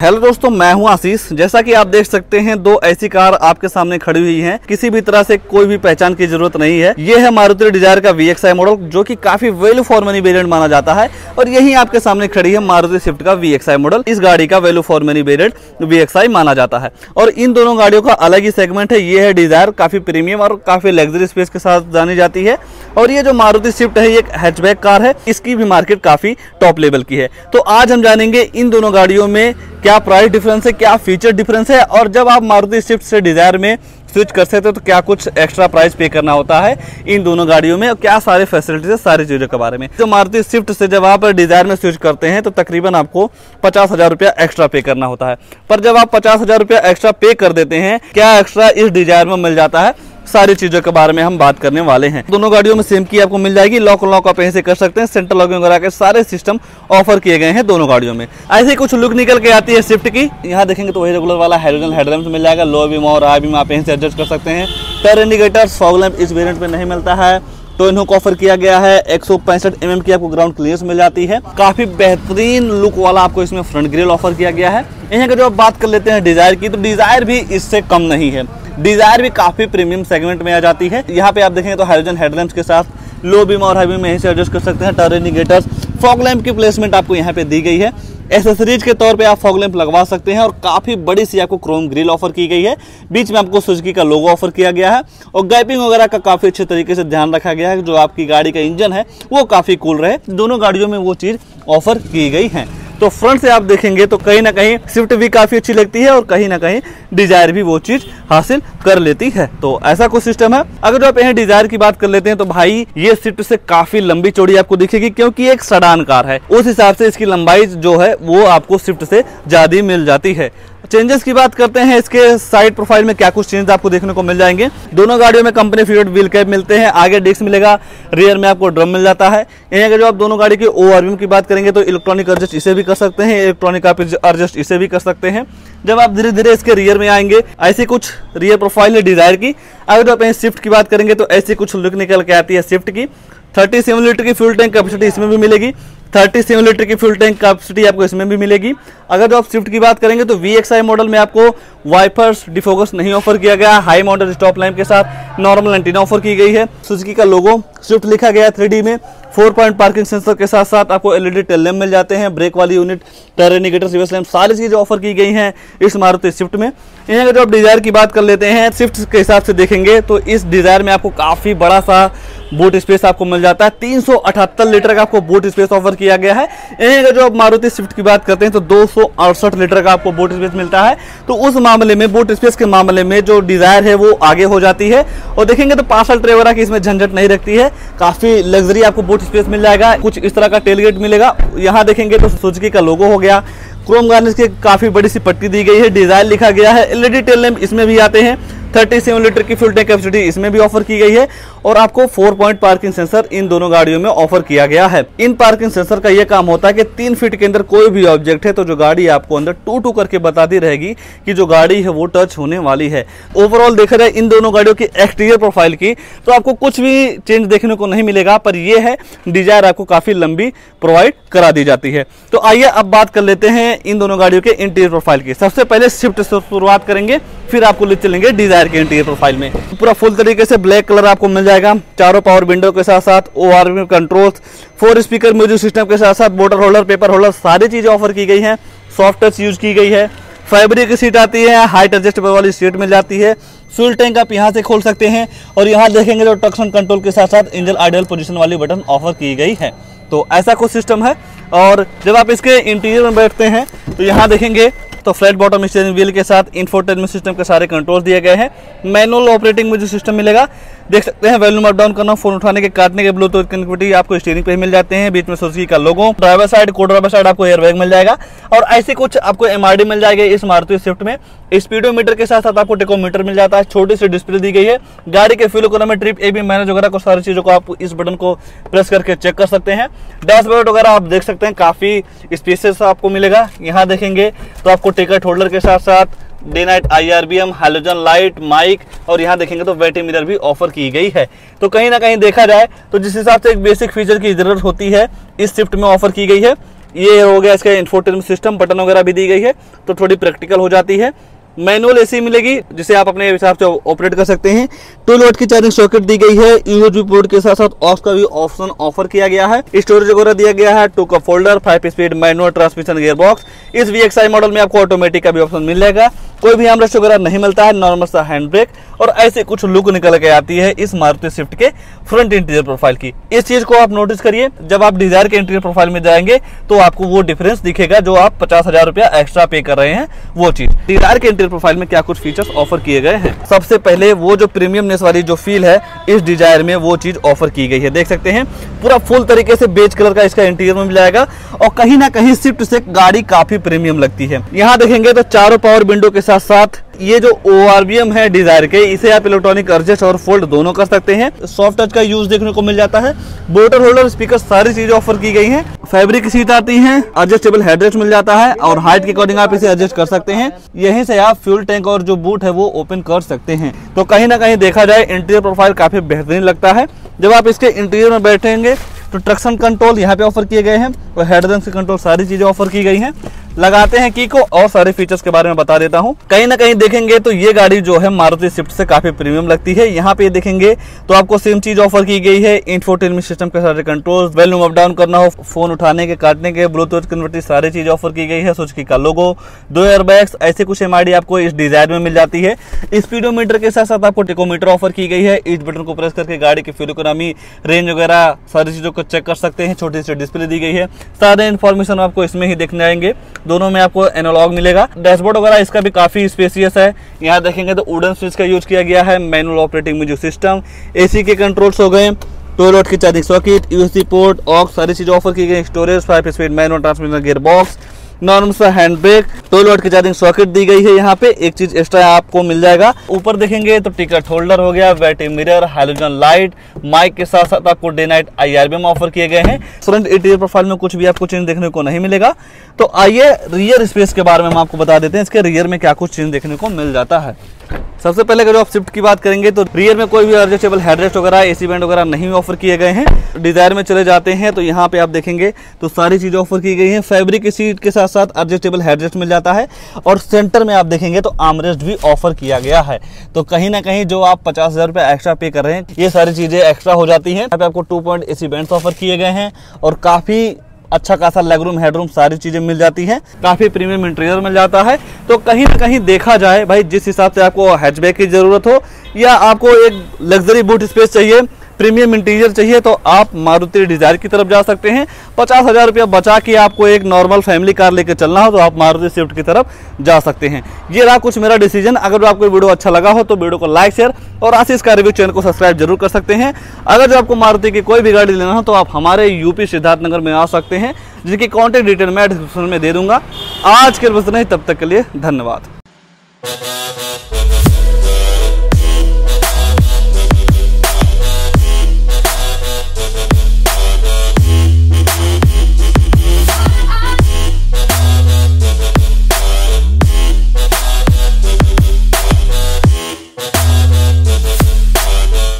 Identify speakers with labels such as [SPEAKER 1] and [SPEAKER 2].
[SPEAKER 1] Hello दोस्तों, मैं हूं आशीष। जैसा कि आप देख सकते हैं, दो ऐसी कार आपके सामने खड़ी हुई हैं। किसी भी तरह से कोई भी पहचान की जरूरत नहीं है। ये है मारुति डिजायर का VXI मॉडल, जो कि काफी वैल्यू फॉर मनी वेरिएंट माना जाता है। और यही आपके सामने खड़ी है मारुति स्विफ्ट का VXI मॉडल। इस गाड़ी का value for money variant VXI माना जाता है। और इन दोनों गाड़ियों का अलग ही सेगमेंट है। ये है डिजायर, काफी प्रीमियम और काफी लग्जरी स्पेस के साथ जानी जाती है। और ये जो मारुति स्विफ्ट है, ये एक हैचबैक कार है। इसकी भी मार्केट काफी टॉप लेवल की है। तो आज हम जानेंगे इन दोनों गाड़ियों में क्या प्राइस डिफरेंस है, क्या फीचर डिफरेंस है, और जब आप मारुति स्विफ्ट से डिजायर में स्विच कर सकते हो तो क्या कुछ एक्स्ट्रा प्राइस पे करना होता है इन दोनों गाड़ियों में, और क्या सारे फैसिलिटीज है, सारी चीजों के बारे में। तो मारुति स्विफ्ट से जब आप डिजायर में स्विच करते हैं तो तकरीबन आपको 50,000 रुपया एक्स्ट्रा पे करना होता है। पर जब आप 50,000 रुपया एक्स्ट्रा पे कर देते हैं, क्या एक्स्ट्रा इस डिजायर में मिल जाता है, सारी चीजों के बारे में हम बात करने वाले हैं। दोनों गाड़ियों में सेम की आपको मिल जाएगी। लॉक आप यहीं से कर सकते हैं। सेंट्रल लॉकिंग वगैरह के सारे सिस्टम ऑफर किए गए हैं दोनों गाड़ियों में। ऐसे कुछ लुक निकल के आती है स्विफ्ट की। यहाँ देखेंगे तो वही रेगुलर वाला हेलोजन हेडलैम्प मिल जाएगा। लो बीम और हाई बीम आप यहीं से एडजस्ट कर सकते हैं। टर्न इंडिकेटर, फॉग लैंप इस वेरिएंट में नहीं मिलता है। तो इन्हों को ऑफर किया गया है। 165 mm की आपको ग्राउंड क्लियरेंस मिल जाती है। काफी बेहतरीन लुक वाला आपको इसमें फ्रंट ग्रिल ऑफर किया गया है। यहाँ का जो आप बात कर लेते हैं डिजायर की, तो डिजायर भी इससे कम नहीं है। डिजायर भी काफी प्रीमियम सेगमेंट में आ जाती है। यहाँ पे आप देखेंगे तो हेलोजन हेडलैम्प्स के साथ लो बीम और हाई बीम में यहीं से एडजस्ट कर सकते हैं। टर्न इंडिकेटर्स, फॉग लैंप की प्लेसमेंट आपको यहाँ पे दी गई है। एसेसरीज के तौर पे आप फॉग लैंप लगवा सकते हैं। और काफी बड़ी सी आपको क्रोम ग्रिल ऑफर की गई है। बीच में आपको सुजुकी का लोगो ऑफर किया गया है। और गैपिंग वगैरह का काफी अच्छे तरीके से ध्यान रखा गया है। जो आपकी गाड़ी का इंजन है वो काफी कूल रहे, दोनों गाड़ियों में वो चीज ऑफर की गई है। तो फ्रंट से आप देखेंगे तो कहीं ना कहीं स्विफ्ट भी काफी अच्छी लगती है और कहीं ना कहीं डिजायर भी वो चीज हासिल कर लेती है। तो ऐसा कुछ सिस्टम है। अगर जो आप यहाँ डिजायर की बात कर लेते हैं तो भाई ये स्विफ्ट से काफी लंबी चौड़ी आपको दिखेगी, क्योंकि एक सेडान कार है। उस हिसाब से इसकी लंबाई जो है वो आपको स्विफ्ट से ज्यादा मिल जाती है। चेंजेस की बात करते हैं, इसके साइड प्रोफाइल में क्या कुछ चेंज आपको देखने को मिल जाएंगे। दोनों गाड़ियों में कंपनी फिटेड व्हील कैप मिलते हैं। आगे डिस्क मिलेगा, रियर में आपको ड्रम मिल जाता है। यहाँ अगर जो आप दोनों गाड़ी के ओवरव्यू की बात करेंगे तो इलेक्ट्रॉनिक एडजस्ट इसे भी कर सकते हैं, इलेक्ट्रॉनिक आप एडजस्ट इसे भी कर सकते हैं। जब आप धीरे धीरे इसके रियर में आएंगे, ऐसी कुछ रियर प्रोफाइल है डिजायर की। अगर जो आप स्विफ्ट की बात करेंगे तो ऐसी कुछ लुक निकल के आती है स्विफ्ट की। 37 लीटर की फ्यूल टैंक कैपेसिटी इसमें भी मिलेगी। 37 लीटर की फ्यूल टैंक कैपेसिटी आपको इसमें भी मिलेगी। अगर जो आप स्विफ्ट की बात करेंगे तो VXI मॉडल में आपको वाइपर्स डिफोकस नहीं ऑफर किया गया। हाई माउंटेड स्टॉप लैंप के साथ नॉर्मल एंटीना ऑफर की गई है। सुजुकी का लोगो स्विफ्ट लिखा गया है 3D में। 4 पॉइंट पार्किंग सेंसर के साथ साथ आपको LED टेल लैंप मिल जाते हैं। ब्रेक वाली unit, turn indicator, reverse lamp, सारी चीजें ऑफर की गई हैं इस मारुति स्विफ्ट में। यहाँ अगर जो आप डिजायर की बात कर लेते हैं, स्विफ्ट के हिसाब से देखेंगे तो इस डिजायर में आपको काफी बड़ा सा बूट स्पेस आपको मिल जाता है। 378 लीटर का आपको बूट स्पेस ऑफर किया गया है। अगर जो आप मारुति स्विफ्ट की बात करते हैं तो 268 लीटर का आपको बूट स्पेस मिलता है। तो उस मामले में, बूट स्पेस के मामले में जो डिजायर है वो आगे हो जाती है। और देखेंगे तो पार्सल ट्रे वगैरह की इसमें झंझट नहीं रखती है। काफी लग्जरी आपको बूट स्पेस मिल जाएगा। कुछ इस तरह का टेलगेट मिलेगा। यहाँ देखेंगे तो सुजुकी का लोगो हो गया। क्रोम गार्निश की काफी बड़ी सी पट्टी दी गई है। डिजायर लिखा गया है। LED टेल लैंप इसमें भी आते हैं। 37 लीटर की फ्यूल टैंक कैपेसिटी इसमें भी ऑफर की गई है। और आपको 4 पॉइंट पार्किंग सेंसर इन दोनों गाड़ियों में ऑफर किया गया है। इन पार्किंग सेंसर का यह काम होता है कि 3 फीट के अंदर कोई भी ऑब्जेक्ट है तो जो गाड़ी आपको अंदर टू करके बताती रहेगी कि जो गाड़ी है वो टच होने वाली है। ओवरऑल देखा जाए इन दोनों गाड़ियों की एक्सटीरियर प्रोफाइल की तो आपको कुछ भी चेंज देखने को नहीं मिलेगा। पर यह है डिजायर आपको काफी लंबी प्रोवाइड करा दी जाती है। तो आइए अब बात कर लेते हैं इन दोनों गाड़ियों के इंटीरियर प्रोफाइल की। सबसे पहले स्विफ्ट से शुरुआत करेंगे, फिर आपको ले चलेंगे डिजायर के इंटीरियर प्रोफाइल में। पूरा फुल तरीके से ब्लैक कलर आपको मिल जाएगा। चारों पावर विंडो के साथ साथ ORV controls, 4 speaker music system के साथ साथ बोतल होल्डर, पेपर होल्डर, सारी चीजें ऑफर की गई हैं। सॉफ्ट टच यूज की गई है। फैब्रिक की सीट आती है। हाइट एडजस्टेबल वाली सीट मिल जाती है। फ्यूल टैंक आप यहां से खोल सकते हैं। और यहां देखेंगे तो ट्रक्शन कंट्रोल के साथ साथ इंजन आइडल पोजीशन वाली बटन ऑफर की गई है। तो ऐसा कुछ सिस्टम है। और जब आप इसके इंटीरियर में बैठते हैं तो यहाँ देखेंगे तो फ्लैट बॉटम स्टीयरिंग व्हील के साथ इंफोटेनमेंट सिस्टम के सारे कंट्रोल दिए गए हैं। मैनुअल ऑपरेटिंग में जो सिस्टम मिलेगा, देख सकते हैं वॉल्यूम अप डाउन करना, फोन उठाने के, काटने के, ब्लूटूथ कनेक्टिविटी आपको स्टीयरिंग पे ही मिल जाते हैं। बीच में सुजुकी का लोगो, ड्राइवर साइड, को ड्राइवर साइड आपको एयरबैग मिल जाएगा। और ऐसे कुछ आपको MRD मिल जाएगा इस मारुति स्विफ्ट में। स्पीडोमीटर के साथ साथ आपको टेकोमीटर मिल जाता है। छोटी सी डिस्प्ले दी गई है। गाड़ी के fuel economy, trip, AB manage वगैरह को सारी चीजों को आप इस बटन को प्रेस करके चेक कर सकते हैं। डैशबोर्ड वगैरह आप देख सकते हैं, काफी स्पेसियस आपको मिलेगा। यहाँ देखेंगे तो आपको टिकट होल्डर के साथ साथ day night IRBM, halogen light, mike, और यहाँ देखेंगे तो वेटिंग मिरर भी ऑफर की गई है। तो कहीं ना कहीं देखा जाए तो जिस हिसाब से एक बेसिक फीचर की जरूरत होती है इस स्विफ्ट में ऑफर की गई है। ये हो गया इसका इंफोटेनमेंट सिस्टम, बटन वगैरह भी दी गई है तो थोड़ी प्रैक्टिकल हो जाती है। मैनुअल एसी मिलेगी जिसे आप अपने हिसाब से ऑपरेट कर सकते हैं। 12 वोल्ट की चार्जिंग सॉकेट दी गई है। यूएसबी पोर्ट के साथ साथ ऑक्स का भी ऑप्शन ऑफर किया गया है। स्टोरेज वगैरह दिया गया है, 2 cup holder, 5 speed manual transmission gear box. इस VXI मॉडल में आपको ऑटोमेटिक का भी ऑप्शन मिल जाएगा। कोई भी आर्मरेस्ट वगैरह नहीं मिलता है, नॉर्मल सा हैंड ब्रेक और ऐसे कुछ लुक निकल के आती है इस मारुति स्विफ्ट के फ्रंट इंटीरियर प्रोफाइल की। इस चीज को आप नोटिस करिए, जब आप डिजायर के इंटीरियर प्रोफाइल में जाएंगे तो आपको वो डिफरेंस दिखेगा जो आप 50,000 रुपया एक्स्ट्रा पे कर रहे हैं। वो चीज डिजायर के इंटीरियर प्रोफाइल में क्या कुछ फीचर्स ऑफर किए गए हैं। सबसे पहले वो जो प्रीमियमनेस वाली जो फील है इस डिजायर में, वो चीज ऑफर की गई है। देख सकते हैं पूरा फुल तरीके से बेज कलर का इसका इंटीरियर में मिल जाएगा और कहीं ना कहीं स्विफ्ट से गाड़ी काफी प्रीमियम लगती है। यहाँ देखेंगे तो चारों पावर विंडो के साथ साथ ये जो ORVM है डिजायर के, इसे आप इलेक्ट्रॉनिक एडजस्ट और फोल्ड दोनों कर सकते हैं। सॉफ्ट टच का यूज देखने को मिल जाता है। बोतल होल्डर, स्पीकर, सारी चीजें ऑफर की गई हैं। फैब्रिक सीट आती है, एडजस्टेबल हेडरेस्ट मिल जाता है और हाइट के अकॉर्डिंग आप इसे एडजस्ट कर सकते हैं। यहीं से आप फ्यूल टैंक और जो बूट है वो ओपन कर सकते हैं। तो कहीं ना कहीं देखा जाए इंटीरियर प्रोफाइल काफी बेहतरीन लगता है। जब आप इसके इंटीरियर में बैठेंगे तो ट्रैक्शन कंट्रोल यहाँ पे ऑफर किए गए हैं और हेडरेस्ट के कंट्रोल, सारी चीजें ऑफर की गई हैं। लगाते हैं की को और सारे फीचर्स के बारे में बता देता हूं। कहीं ना कहीं देखेंगे तो ये गाड़ी जो है मारुति स्विफ्ट से काफी प्रीमियम लगती है। यहाँ पे देखेंगे तो आपको सेम चीज ऑफर की गई है। इंफोटेनमेंट सिस्टम के सारे कंट्रोल्स, वॉल्यूम अप डाउन करना हो, फोन उठाने के, काटने के, ब्लूटूथ कन्वर्टर, सारी चीज ऑफर की गई है। सुजुकी का लोगो, 2 एयरबैग्स, ऐसे कुछ MID आपको इस डिजाइन में मिल जाती है। स्पीडोमीटर के साथ साथ आपको टेकोमीटर ऑफर की गई है। इस बटन को प्रेस करके गाड़ी की फ्यूल इकोनॉमी, रेंज वगैरह सारी चीजों को चेक कर सकते हैं। छोटी सी डिस्प्ले दी गई है। सारे इन्फॉर्मेशन आपको इसमें ही देखने आएंगे। दोनों में आपको एनालॉग मिलेगा। डैशबोर्ड वगैरह इसका भी काफी स्पेसियस है। यहाँ देखेंगे तो वुडन स्विच का यूज किया गया है। Manual operating music system, AC के कंट्रोल्स हो गए, 12 वोल्ट की charging socket, USB port, aux, सारी चीजें ऑफर की गई। Storage, 5 speed manual transmission gear box, normal सा हैंड ब्रेक, 12 वोल्ट की चार्जिंग सॉकेट दी गई है। यहाँ पे एक चीज एक्स्ट्रा आपको मिल जाएगा। ऊपर देखेंगे तो टिकट होल्डर हो गया, battery mirror, halogen light, mike के साथ साथ आपको डे नाइट IRBM ऑफर किए गए हैं। फ्रंट इंटीरियर प्रोफाइल में कुछ भी आपको चेंज देखने को नहीं मिलेगा। तो आइए रियर स्पेस के बारे में हम आपको बता देते हैं, इसके रियर में क्या कुछ चेंज देखने को मिल जाता है। सबसे पहले अगर आप स्विफ्ट की बात करेंगे तो रियर में कोई भी एडजस्टेबल हेडरेस्ट वगैरह, AC बैंड वगैरह नहीं ऑफर किए गए हैं। डिजायर में चले जाते हैं तो यहाँ पे आप देखेंगे तो सारी चीजें ऑफर की गई हैं। फैब्रिक की सीट के साथ साथ एडजस्टेबल हेडरेस्ट मिल जाता है और सेंटर में आप देखेंगे तो आर्मरेस्ट भी ऑफर किया गया है। तो कहीं ना कहीं जो आप 50,000 रुपये एक्स्ट्रा पे कर रहे हैं, ये सारी चीजें एक्स्ट्रा हो जाती हैं। यहाँ पे आपको 2 पॉइंट AC बैंड ऑफर किए गए हैं और काफी अच्छा खासा लेगरूम, हेडरूम, सारी चीजें मिल जाती हैं। काफी प्रीमियम इंटीरियर मिल जाता है। तो कहीं ना कहीं देखा जाए भाई, जिस हिसाब से आपको हैचबैक की जरूरत हो या आपको एक लग्जरी बूट स्पेस चाहिए, प्रीमियम इंटीरियर चाहिए, तो आप मारुति डिजायर की तरफ जा सकते हैं। 50,000 रुपया बचा के आपको एक नॉर्मल फैमिली कार लेकर चलना हो तो आप मारुति स्विफ्ट की तरफ जा सकते हैं। ये रहा कुछ मेरा डिसीजन। अगर आपको वीडियो अच्छा लगा हो तो वीडियो को लाइक, शेयर और आशीष का रिव्यू चैनल को सब्सक्राइब जरूर कर सकते हैं। अगर जो आपको मारुति की कोई भी गाड़ी लेना हो तो आप हमारे यूपी सिद्धार्थनगर में आ सकते हैं, जिनकी कॉन्टैक्ट डिटेल मैं डिस्क्रिप्शन में दे दूंगा। आज के बस नहीं, तब तक के लिए धन्यवाद।